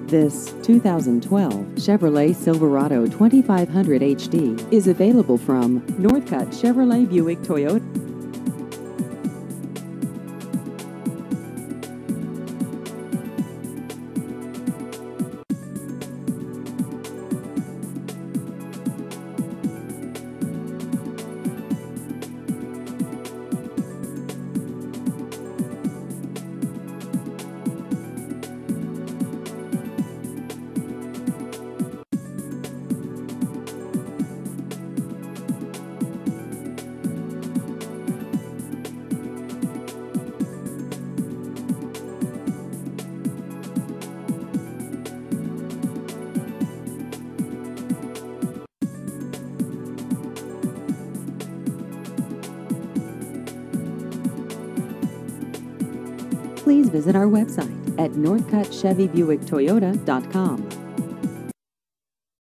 This 2012 Chevrolet Silverado 2500 HD is available from Northcutt Chevrolet Buick Toyota. Please visit our website at northcuttchevybuicktoyota.com.